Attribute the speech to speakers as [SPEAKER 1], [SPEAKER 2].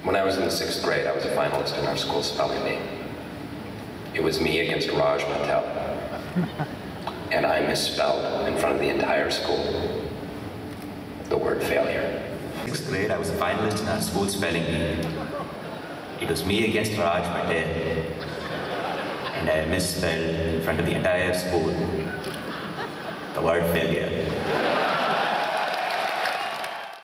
[SPEAKER 1] When I was in the 6th grade, I was a finalist in our school spelling bee. It was me against Raj Patel. And I misspelled in front of the entire school the word failure.
[SPEAKER 2] 6th grade, I was a finalist in our school spelling bee. It was me against Raj Patel. And I misspelled in front of the entire school the word failure.